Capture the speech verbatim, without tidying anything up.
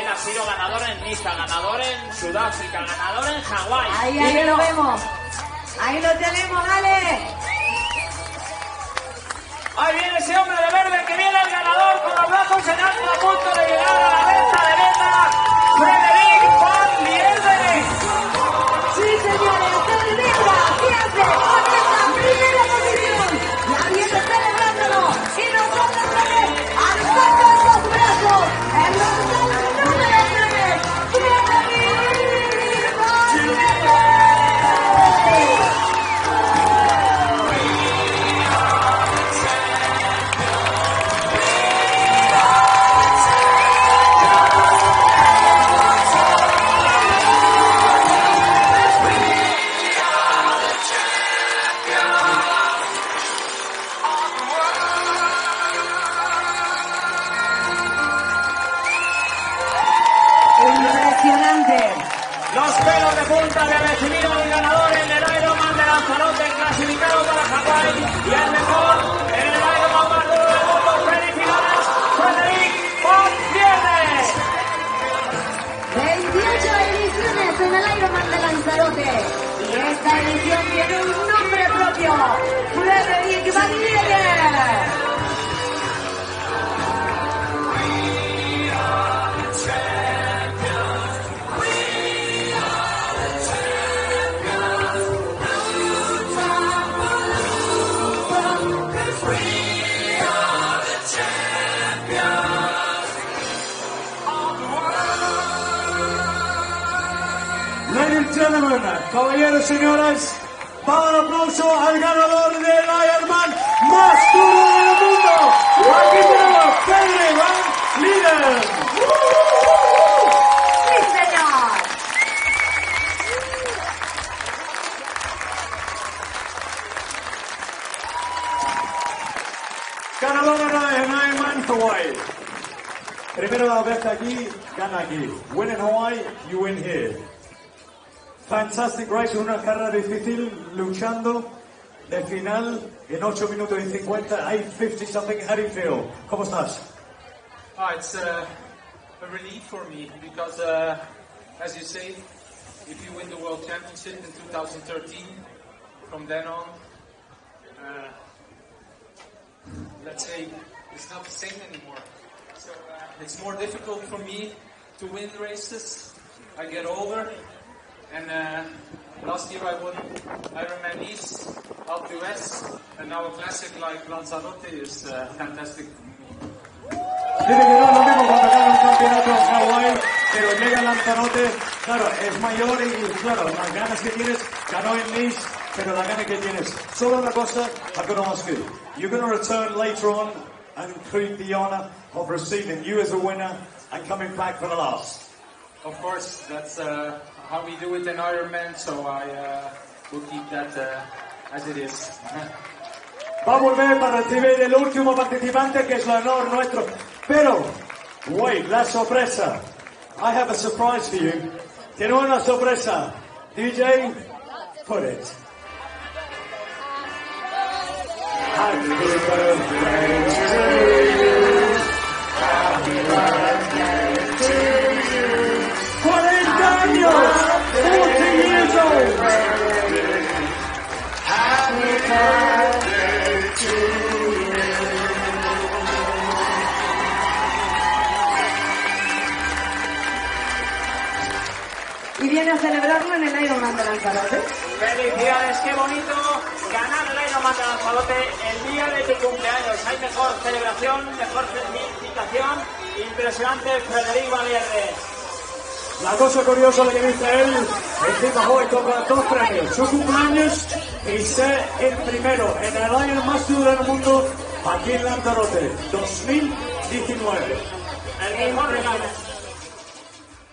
ha sido ganador en Niza, ganador en Sudáfrica, ganador en Hawái. Ahí, ahí lo vemos. Ahí lo tenemos, dale. Ahí viene ese hombre de verde que viene el ganador con los brazos en alto a punto de llegar a la meta de meta. Frederik Van Lierde. Sí, señores, Frederik, ¿qué hace? Con esta primera posición. La viene celebrándolo. Y nosotros también, alzando los brazos. El dorsal número tres. Frederik Van Lierde. Los pelos de punta de recibir al ganador en el Ironman de Lanzarote, clasificado para Hawái, y el mejor en el Ironman más duro del mundo, felicidades, Frederik Van Lierde. veintiocho ediciones en el Ironman de Lanzarote. Y esta edición tiene un nombre propio. Frederik Van Lierde. Ladies and gentlemen, caballeros y señoras, para un aplauso al ganador del Ironman más duro del mundo. Aquí tenemos Frederik Van Lierde. ¡Sí, señor! Ganador en Ironman Hawaii. Primera vez aquí, gana aquí. Win in Hawaii, you win here. Fantastic race, una carrera difícil, luchando de final en ocho minutos y cincuenta, eight fifty something. How do you feel? ¿Cómo estás? Oh, it's uh, a relief for me because, uh, as you say, if you win the World Championship in two thousand thirteen, from then on, uh, let's say, it's not the same anymore. So uh, it's more difficult for me to win races. I get older. And uh, last year I won Ironman East, Alpe d'Huez, and now a classic like Lanzarote is uh, fantastic for me. Tiene que dar lo mismo cuando gana un campeonato en Hawái, pero llega a Lanzarote, claro, es mayor y claro, las ganas que tienes, ganó en Nice, pero la gana que tienes. Solo una cosa, I'm going to ask you. You're going to return later on and include the honor of receiving you as a winner and coming back for the last. Of course, that's uh, how we do it in Ironman, so I uh, will keep that uh, as it is. Va a volver para recibir el último participante, que es el honor nuestro. Pero, wait, la sorpresa. I have a surprise for you. Tiene una sorpresa. D J, put it. Happy birthday to you. Happy birthday to you. cuarenta años. forty years old. Happy birthday to you. Y viene a celebrarlo en el Ironman de Lanzarote. Felicidades, qué bonito ganar el Ironman de Lanzarote el día de tu cumpleaños. Hay mejor celebración, mejor felicitación. Impresionante, Frederik Van Lierde. La cosa curiosa de que dice él, encima hoy toca dos premios, su cumpleaños y ser el primero en el Ironman más duro del mundo aquí en Lanzarote, dos mil diecinueve. El mejor regalo.